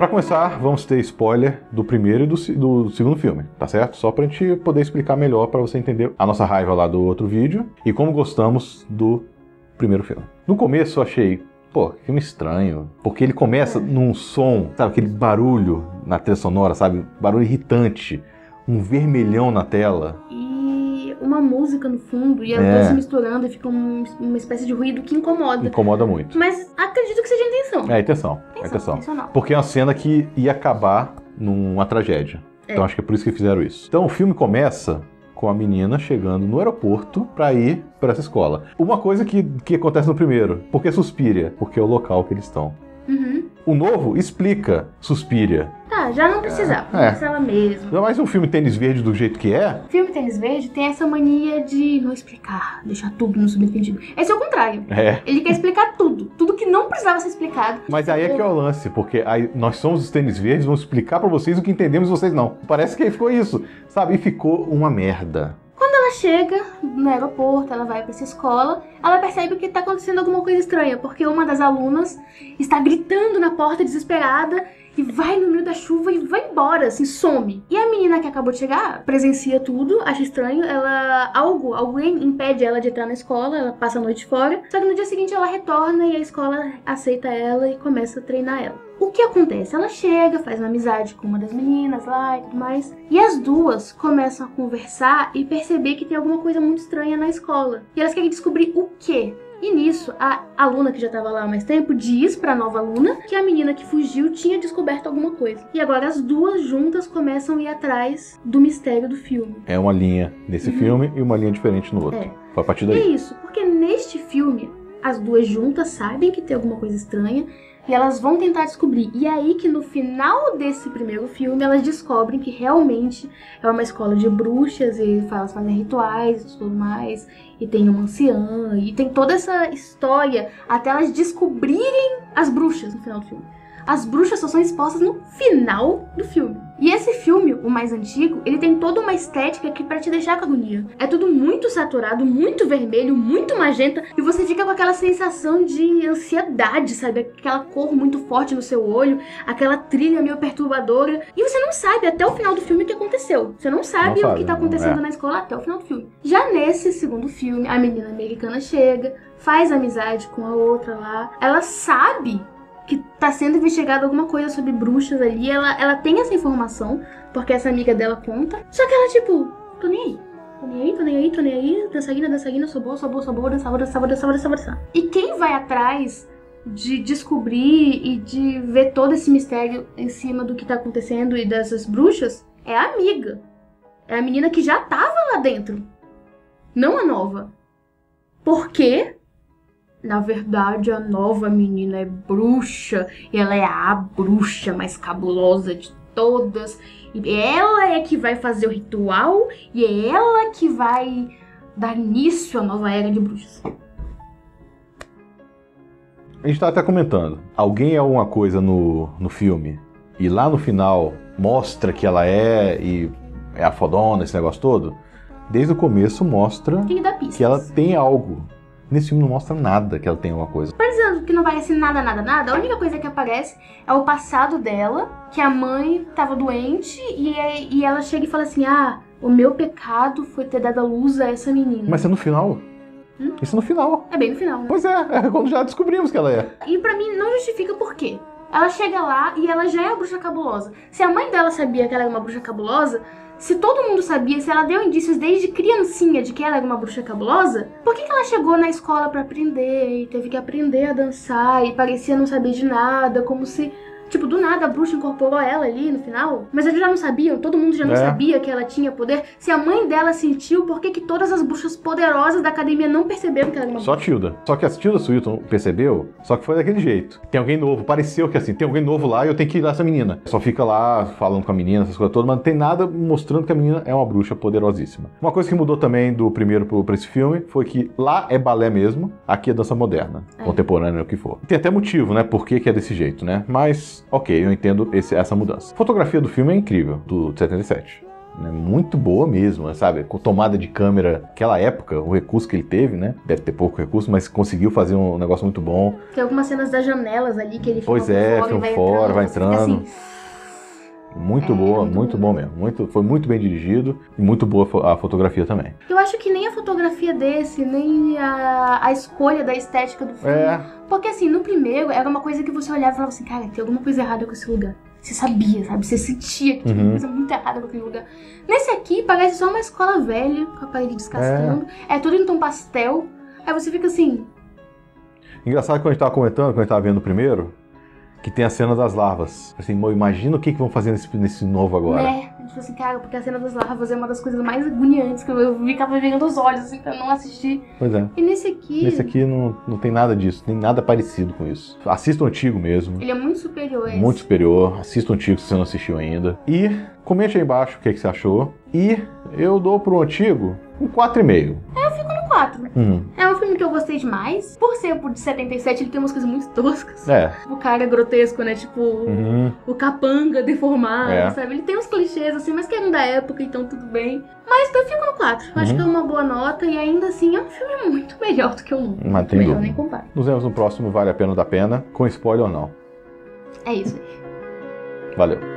Pra começar, vamos ter spoiler do primeiro e do segundo filme, tá certo? Só pra gente poder explicar melhor, pra você entender a nossa raiva lá do outro vídeo e como gostamos do primeiro filme. No começo eu achei, pô, filme estranho, porque ele começa num som, sabe, aquele barulho na trilha sonora, sabe? Barulho irritante, um vermelhão na tela. E uma música no fundo, e as duas se misturando e fica uma espécie de ruído que incomoda. Incomoda muito. Mas acredito que seja a intenção. É a intenção. Porque é uma cena que ia acabar numa tragédia. Então acho que é por isso que fizeram isso. Então o filme começa com a menina chegando no aeroporto pra ir pra essa escola. Uma coisa que acontece no primeiro. Por que Suspiria? Porque é o local que eles estão. O novo explica Suspiria. Tá, já não precisava. Não precisava mesmo. Ainda mais um filme Tênis Verde do jeito que é. O filme Tênis Verde tem essa mania de não explicar, deixar tudo no subentendido. Esse é o contrário. Ele quer explicar tudo. Tudo que não precisava ser explicado. Mas aí é que é o lance, porque aí nós somos os Tênis Verdes, vamos explicar pra vocês o que entendemos e vocês não. Parece que ficou isso, sabe? E ficou uma merda. Quando ela chega no aeroporto, ela vai pra essa escola, ela percebe que tá acontecendo alguma coisa estranha, porque uma das alunas está gritando na porta desesperada e vai no meio da chuva e vai embora, assim, some. E a menina que acabou de chegar presencia tudo, acha estranho, alguém impede ela de entrar na escola, ela passa a noite fora, só que no dia seguinte ela retorna e a escola aceita ela e começa a treinar ela. O que acontece? Ela chega, faz uma amizade com uma das meninas lá e tudo mais, e as duas começam a conversar e perceber que tem alguma coisa muito estranha na escola. E elas querem descobrir o quê? E nisso, a aluna que já estava lá há mais tempo diz pra nova aluna que a menina que fugiu tinha descoberto alguma coisa. E agora as duas juntas começam a ir atrás do mistério do filme. É uma linha nesse filme e uma linha diferente no outro. Foi a partir daí. É isso, porque neste filme, as duas juntas sabem que tem alguma coisa estranha e elas vão tentar descobrir. E é aí que no final desse primeiro filme, elas descobrem que realmente é uma escola de bruxas e elas fazem rituais e tudo mais. E tem uma anciã, e tem toda essa história até elas descobrirem as bruxas no final do filme. As bruxas só são expostas no final do filme. E esse filme, o mais antigo, ele tem toda uma estética que pra te deixar com agonia. É tudo muito saturado, muito vermelho, muito magenta, e você fica com aquela sensação de ansiedade, sabe? Aquela cor muito forte no seu olho, aquela trilha meio perturbadora. E você não sabe até o final do filme o que aconteceu. Você não sabe o que tá acontecendo na escola até o final do filme. Já nesse segundo filme, a menina americana chega, faz amizade com a outra lá, ela sabe que tá sendo investigada alguma coisa sobre bruxas ali, ela tem essa informação, porque essa amiga dela conta, só que ela tipo, tô nem aí, dançarina, sou boa, vou dançar. E quem vai atrás de descobrir e de ver todo esse mistério em cima do que tá acontecendo e dessas bruxas, é a amiga. É a menina que já tava lá dentro, não a nova. Por quê? Na verdade, a nova menina é bruxa, e ela é a bruxa mais cabulosa de todas, e ela é que vai fazer o ritual, e é ela que vai dar início à nova era de bruxas. A gente tá até comentando, alguém é alguma coisa no filme, e lá no final mostra que ela e é a fodona, esse negócio todo, desde o começo mostra que ela tem algo. Nesse filme não mostra nada que ela tem alguma coisa. Parecendo que não parece nada. A única coisa que aparece é o passado dela, que a mãe tava doente e ela chega e fala assim, o meu pecado foi ter dado a luz a essa menina. Mas é no final. Isso é no final. É bem no final, né? Pois é quando já descobrimos que ela é. E pra mim não justifica por quê. Ela chega lá e ela já é a bruxa cabulosa. Se a mãe dela sabia que ela era uma bruxa cabulosa, se todo mundo sabia, se ela deu indícios desde criancinha de que ela era uma bruxa cabulosa, por que ela chegou na escola pra aprender e teve que aprender a dançar e parecia não saber de nada, como se... Tipo, do nada a bruxa incorporou ela ali no final. Mas eles já não sabiam, todo mundo já não sabia que ela tinha poder. Se a mãe dela sentiu, por que todas as bruxas poderosas da academia não perceberam que ela era uma bruxa? Só a Tilda. Só que a Tilda Swinton percebeu, só que foi daquele jeito. Tem alguém novo, pareceu que assim, tem alguém novo lá e eu tenho que ir lá essa menina. Só fica lá falando com a menina, essas coisas todas, mas não tem nada mostrando que a menina é uma bruxa poderosíssima. Uma coisa que mudou também do primeiro pra esse filme foi que lá é balé mesmo, aqui é dança moderna, contemporânea, o que for. Tem até motivo, né, por que é desse jeito, né? Mas... ok, eu entendo essa mudança. A fotografia do filme é incrível, do 77. né? Muito boa mesmo, sabe? Com tomada de câmera, aquela época, o recurso que ele teve, né? Deve ter pouco recurso, mas conseguiu fazer um negócio muito bom. Tem algumas cenas das janelas ali que ele Pois é, filma fora, vai entrando. Assim, muito boa, muito bom mesmo. Foi muito bem dirigido e muito boa a fotografia também. eu acho que nem a fotografia desse, nem a escolha da estética do filme. Porque assim, no primeiro era uma coisa que você olhava e falava assim, cara, tem alguma coisa errada com esse lugar. Você sabia, sabe? Você sentia que tinha uma coisa muito errada com aquele lugar. Nesse aqui, parece só uma escola velha, com a parede descascando. É tudo em tom pastel. Aí você fica assim... Engraçado que quando a gente tava comentando, quando a gente tava vendo o primeiro, que tem a cena das larvas. Assim, imagina o que vão fazer nesse novo agora. Né? A gente falou assim, cara, porque a cena das larvas é uma das coisas mais agoniantes que eu ficava vendo os olhos, assim, pra não assistir. Pois é. E nesse aqui... Nesse aqui não tem nada disso, nem nada parecido com isso. Assista o antigo mesmo. Ele é muito superior a esse. Muito superior. Assista o antigo se você não assistiu ainda. E comente aí embaixo o que você achou. E eu dou pro antigo um 4,5. Eu fico no 4. É um filme que eu gostei demais. Por ser de 77, ele tem umas coisas muito toscas. O cara grotesco, né? Tipo, o capanga deformado, sabe? Ele tem uns clichês assim, mas que eram da época, então tudo bem. Mas eu fico no 4. Acho que é uma boa nota e ainda assim é um filme muito melhor do que o 1. Mas tem melhor dúvida. nem comparo. Nos vemos no próximo Vale a Pena ou da Pena, com spoiler ou não. É isso aí. Valeu.